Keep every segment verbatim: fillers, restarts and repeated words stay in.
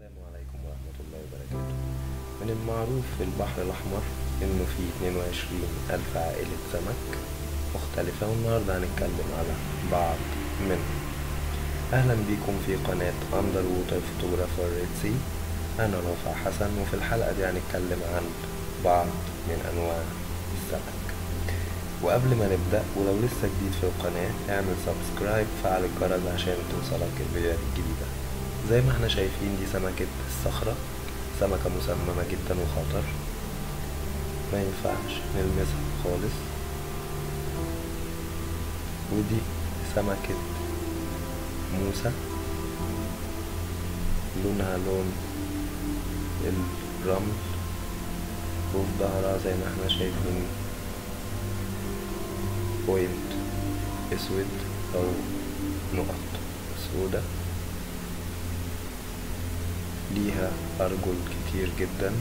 السلام عليكم ورحمة الله وبركاته. من المعروف في البحر الأحمر إنه فيه اتنين وعشرين ألف عائلة سمك مختلفة، والنهاردة هنتكلم على بعض منهم. أهلا بيكم في قناة أندر ووتر فوتوغرافر ريد سي. أنا رافع حسن، وفي الحلقة دي هنتكلم عن بعض من أنواع السمك. وقبل ما نبدأ، ولو لسه جديد في القناة اعمل سبسكرايب وفعل الجرس عشان توصلك الفيديوهات الجديدة. زي ما احنا شايفين دي سمكة الصخرة، سمكة مسممة جدا وخطر، ما ينفعش نلمسها خالص. ودي سمكة موسى، لونها لون الرمل، وفي ظهرها زي ما احنا شايفين بوينت اسود او نقط سودة. ليها ارجل كتير جدا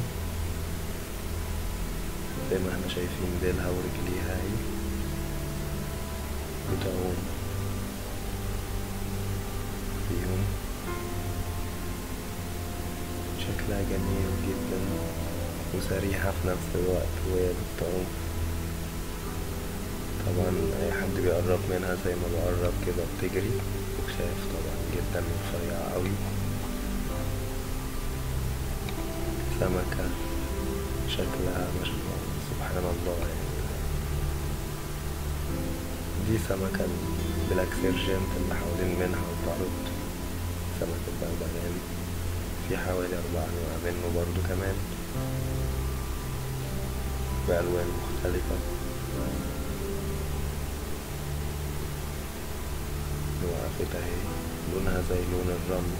زي ما احنا شايفين، ديلها ورجليها اهي بتعوم فيهم. شكلها جميل جدا وسريعة في نفس الوقت وهي بتعوم. طبعا اي حد بيقرب منها زي ما بقرب كده بتجري، بتخاف طبعا جدا، رفيعة قوي. سمكة شكلها ما شاء الله سبحان الله. يعني دي سمكة البلاك سيرجنت اللي حوالين منها البارود، سمكة بغبغان، في حوالي أربع أنواع منه برضو كمان بألوان مختلفة. وقفت اهي، لونها زي لون الرمل.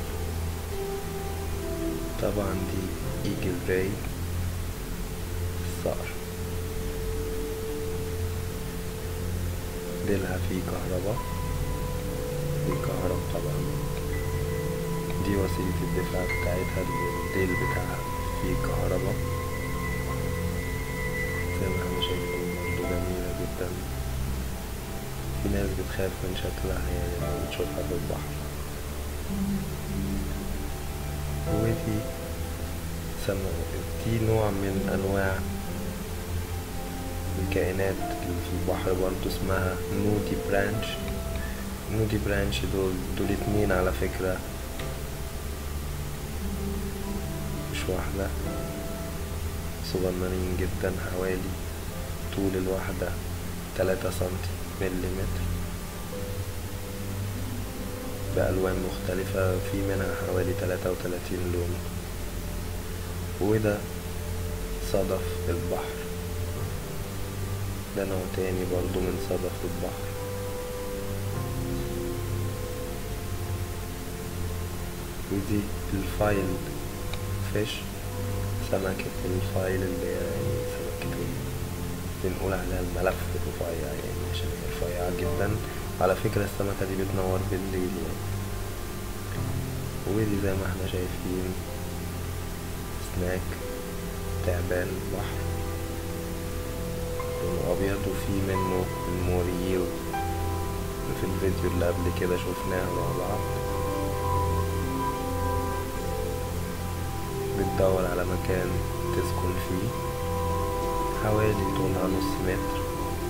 طبعا دي ايجل راي، الصقر، ديلها فيه كهرباء، بيكهرب طبعا. دي وسيلة الدفاع بتاعتها، الديل بتاعها فيه كهرباء زي ما احنا شايفين، برضه جميلة جدا. في ناس بتخاف من شكلها يعني لما بتشوفها في البحر. ودي دي نوع من انواع الكائنات اللي في البحر برضو، اسمها نودي برانش. نودي برانش دول دول اتنين على فكرة، مش واحدة، صغننين جدا، حوالي طول الواحدة تلاتة سنتي مليمتر، بألوان مختلفة، في منها حوالي تلاتة وتلاتين لون. وده صدف البحر، ده نوع تاني برضو من صدف البحر. ودي الفايل فيش، سمكة الفايل اللي هي يعني سمكة بنقول عليها الملف الرفيع، يعني عشان هي رفيعة جدا. على فكرة السمكة دي بتنور بالليل يعني. ودي زي ما احنا شايفين سناك، تعبان البحر، لونه أبيض، وفي منه الموريل في الفيديو اللي قبل كده شوفناها مع بعض. بتدور على مكان تسكن فيه، حوالي طولها نص متر.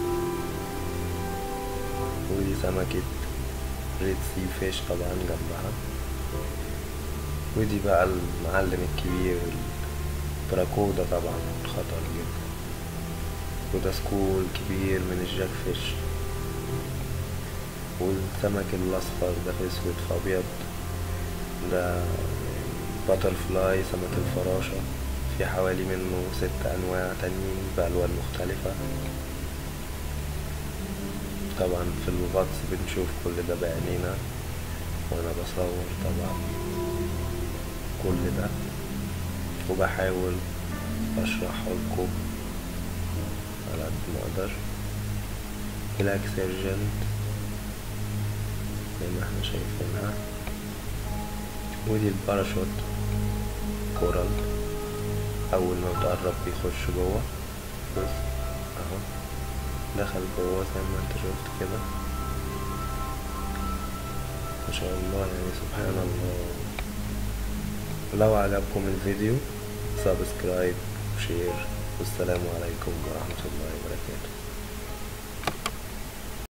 ودي سمكة ريد سي فيش طبعا جنبها. ودي بقى المعلم الكبير البراكودا، طبعا خطر جدا. وده سكول كبير من الجاك فيش. والسمك الأصفر ده في أسود في أبيض، ده باتر فلاي، سمك الفراشة، في حوالي منه ست أنواع تانيين بألوان مختلفة. طبعا في الغطس بنشوف كل ده بعينينا وأنا بصور طبعا كل ده، وبحاول أشرحه لكم على قد ما أقدر. بلاك سيرجنت زي ما احنا شايفينها. ودي الباراشوت كورال، أول ما بتقرب بيخش جوه، بص اهو دخل جوه زي ما انت شفت كده، ما شاء الله يعني سبحان الله. لو عجبكم الفيديو سبسكرايب وشير، والسلام عليكم ورحمة الله